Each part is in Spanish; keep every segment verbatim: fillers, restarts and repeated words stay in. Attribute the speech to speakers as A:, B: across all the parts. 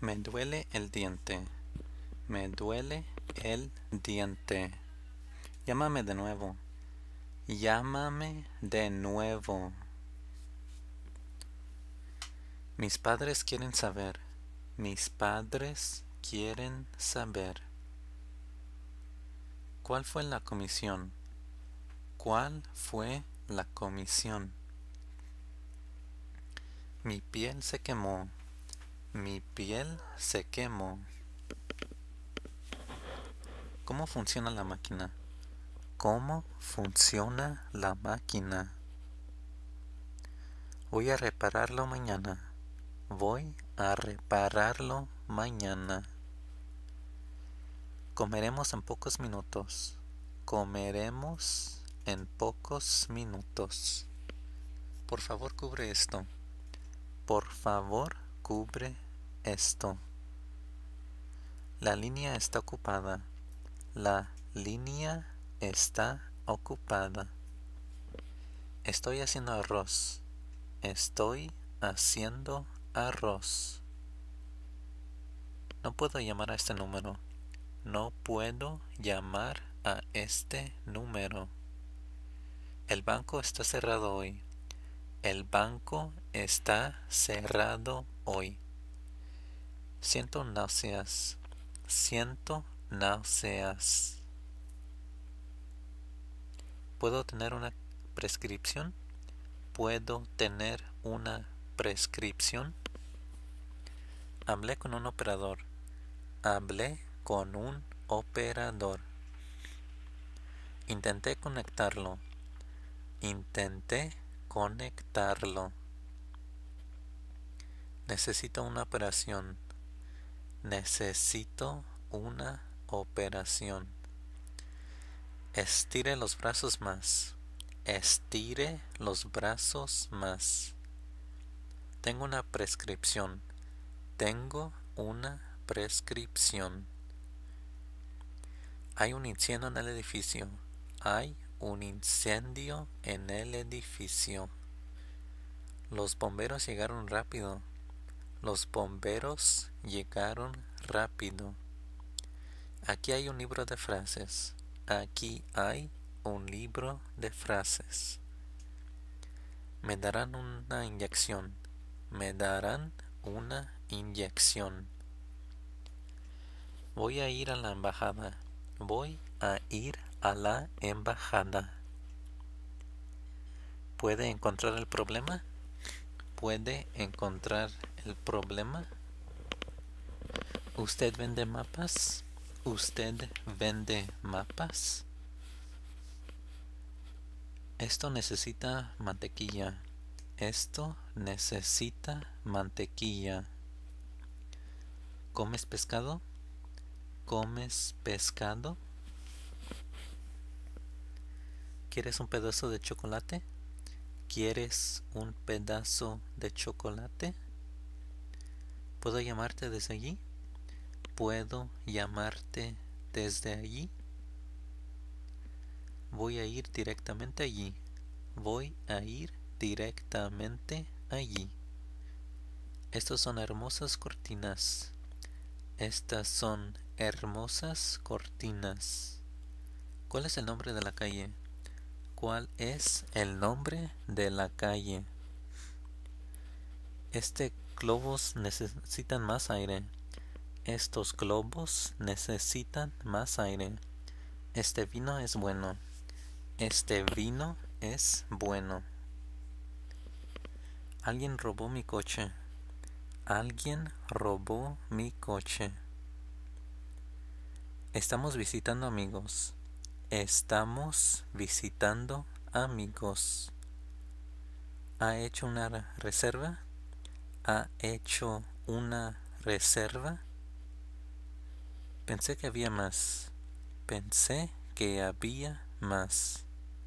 A: Me duele el diente. Me duele el diente. Llámame de nuevo. Llámame de nuevo. Mis padres quieren saber. Mis padres quieren saber. ¿Cuál fue la comisión? ¿Cuál fue la comisión? Mi piel se quemó. Mi piel se quemó. ¿Cómo funciona la máquina? ¿Cómo funciona la máquina? Voy a repararlo mañana. Voy a repararlo mañana. Comeremos en pocos minutos. Comeremos en pocos minutos. Por favor, cubre esto. Por favor, cubre esto. La línea está ocupada. La línea está ocupada. Estoy haciendo arroz. Estoy haciendo arroz. No puedo llamar a este número. No puedo llamar a este número. El banco está cerrado hoy. El banco está cerrado hoy. Siento náuseas. Siento náuseas. ¿Puedo tener una prescripción? ¿Puedo tener una prescripción? Hablé con un operador. Hablé con un operador. Intenté conectarlo. Intenté conectarlo. Necesito una operación. Necesito una operación. Estire los brazos más. Estire los brazos más. Tengo una prescripción. Tengo una prescripción. Hay un incendio en el edificio. Hay un incendio en el edificio. Los bomberos llegaron rápido. Los bomberos llegaron rápido. Aquí hay un libro de frases. Aquí hay un libro de frases. Me darán una inyección. Me darán una inyección. Voy a ir a la embajada. Voy a ir a la embajada. ¿Puede encontrar el problema? ¿Puede encontrar el problema? ¿Usted vende mapas? ¿Usted vende mapas? Esto necesita mantequilla. Esto necesita mantequilla. ¿Comes pescado? ¿Comes pescado? ¿Quieres un pedazo de chocolate? ¿Quieres un pedazo de chocolate? ¿Puedo llamarte desde allí? ¿Puedo llamarte desde allí? Voy a ir directamente allí. Voy a ir directamente allí. Estas son hermosas cortinas. Estas son hermosas cortinas. ¿Cuál es el nombre de la calle? ¿Cuál es el nombre de la calle? Este globos necesitan más aire. Estos globos necesitan más aire. Este vino es bueno. Este vino es bueno. Alguien robó mi coche. Alguien robó mi coche. Estamos visitando amigos. Estamos visitando amigos. ¿Ha hecho una reserva? ¿Ha hecho una reserva? Pensé que había más. Pensé que había más.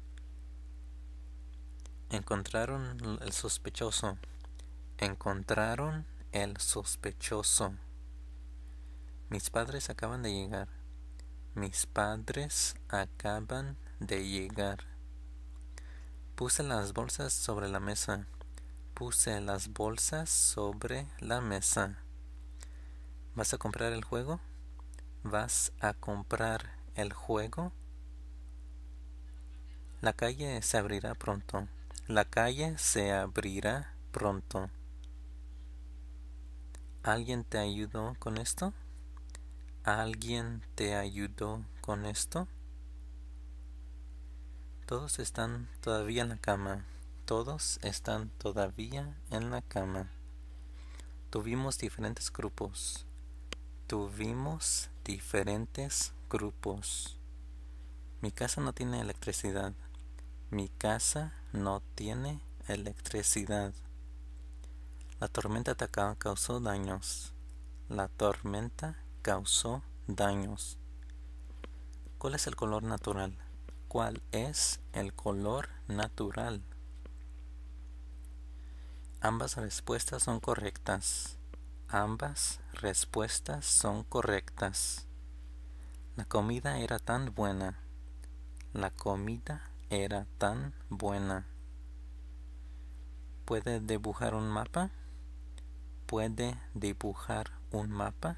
A: Encontraron el sospechoso. Encontraron el sospechoso. Mis padres acaban de llegar. Mis padres acaban de llegar. Puse las bolsas sobre la mesa. Puse las bolsas sobre la mesa. ¿Vas a comprar el juego? ¿Vas a comprar el juego? La calle se abrirá pronto. La calle se abrirá pronto. ¿Alguien te ayudó con esto? ¿Alguien te ayudó con esto? Todos están todavía en la cama. Todos están todavía en la cama. Tuvimos diferentes grupos. Tuvimos diferentes grupos. Mi casa no tiene electricidad. Mi casa no tiene electricidad. La tormenta causó daños. La tormenta causó daños. ¿Cuál es el color natural? ¿Cuál es el color natural? Ambas respuestas son correctas. Ambas respuestas son correctas. La comida era tan buena. La comida era tan buena. ¿Puede dibujar un mapa? ¿Puede dibujar un mapa?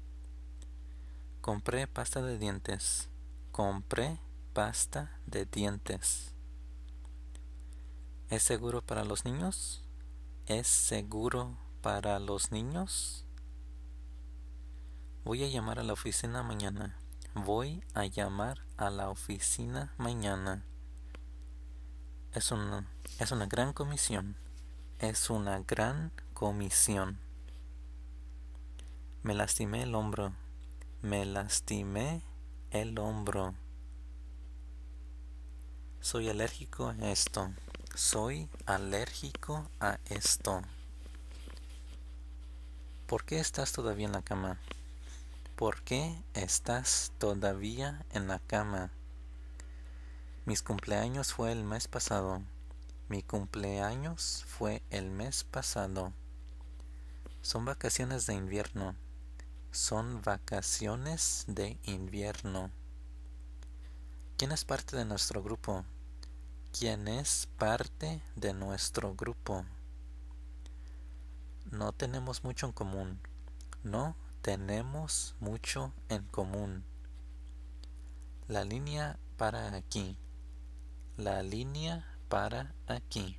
A: Compré pasta de dientes. Compré pasta de dientes. ¿Es seguro para los niños? ¿Es seguro para los niños? Voy a llamar a la oficina mañana. Voy a llamar a la oficina mañana. Es una, es una gran comisión. Es una gran comisión. Me lastimé el hombro. Me lastimé el hombro. Soy alérgico a esto. Soy alérgico a esto. ¿Por qué estás todavía en la cama? ¿Por qué estás todavía en la cama? Mis cumpleaños fue el mes pasado. Mi cumpleaños fue el mes pasado. Son vacaciones de invierno. Son vacaciones de invierno. ¿Quién es parte de nuestro grupo? ¿Quién es parte de nuestro grupo? No tenemos mucho en común. No tenemos mucho en común. La línea para aquí. La línea para aquí.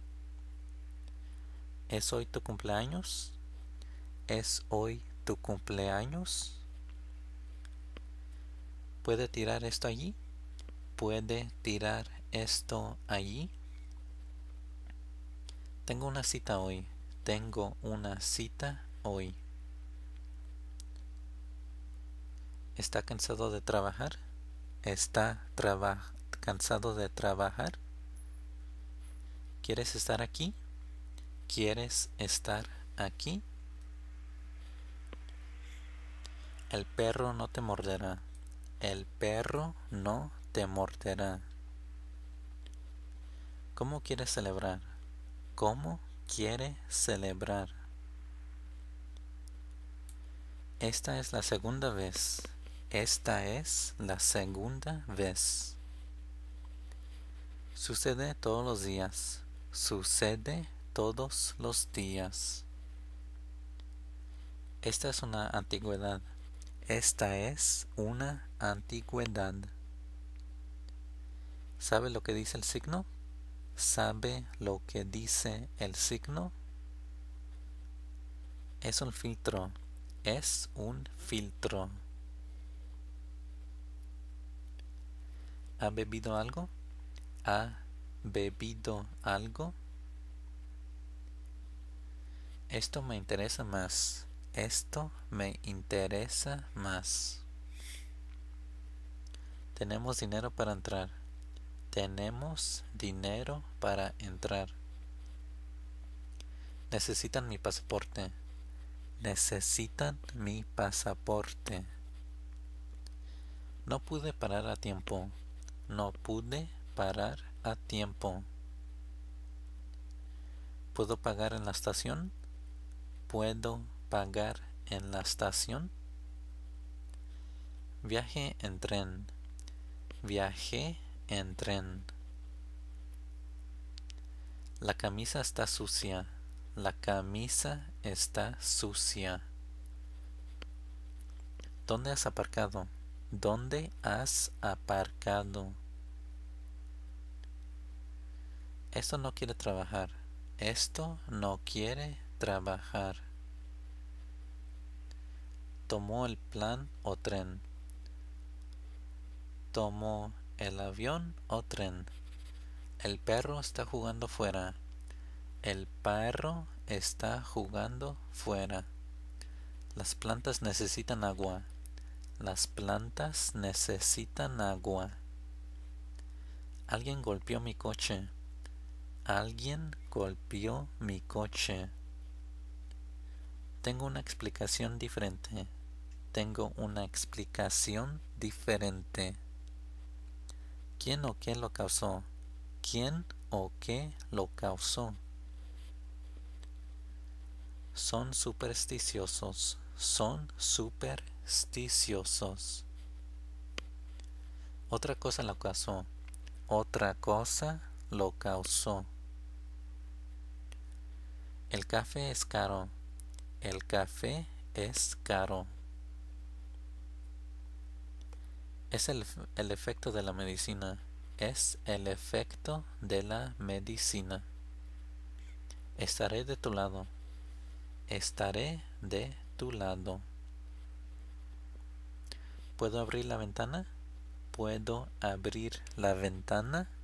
A: ¿Es hoy tu cumpleaños? ¿Es hoy tu cumpleaños? ¿Puede tirar esto allí? ¿Puede tirar esto allí? Tengo una cita hoy. Tengo una cita hoy. ¿Está cansado de trabajar? ¿Está traba- cansado de trabajar? ¿Quieres estar aquí? ¿Quieres estar aquí? El perro no te morderá. El perro no te morderá. ¿Cómo quieres celebrar? ¿Cómo quiere celebrar? Esta es la segunda vez. Esta es la segunda vez. Sucede todos los días. Sucede todos los días. Esta es una antigüedad. Esta es una antigüedad. ¿Sabe lo que dice el signo? ¿Sabe lo que dice el signo? Es un filtro. Es un filtro. ¿Ha bebido algo? ¿Ha bebido algo? Esto me interesa más. Esto me interesa más. Tenemos dinero para entrar. Tenemos dinero para entrar. Necesitan mi pasaporte. Necesitan mi pasaporte. No pude parar a tiempo. No pude parar a tiempo. ¿Puedo pagar en la estación? ¿Puedo pagar en la estación? Viaje en tren. Viajé en tren. La camisa está sucia. La camisa está sucia. ¿Dónde has aparcado? ¿Dónde has aparcado? Esto no quiere trabajar. Esto no quiere trabajar. Tomó el plan o tren. Tomó el avión o tren. El perro está jugando fuera. El perro está jugando fuera. Las plantas necesitan agua. Las plantas necesitan agua. Alguien golpeó mi coche. Alguien golpeó mi coche. Tengo una explicación diferente. Tengo una explicación diferente. ¿Quién o qué lo causó? ¿Quién o qué lo causó? Son supersticiosos. Son supersticiosos. Otra cosa lo causó. Otra cosa lo causó. El café es caro. El café es caro. Es el, el efecto de la medicina. Es el efecto de la medicina. Estaré de tu lado. Estaré de tu lado. ¿Puedo abrir la ventana? ¿Puedo abrir la ventana?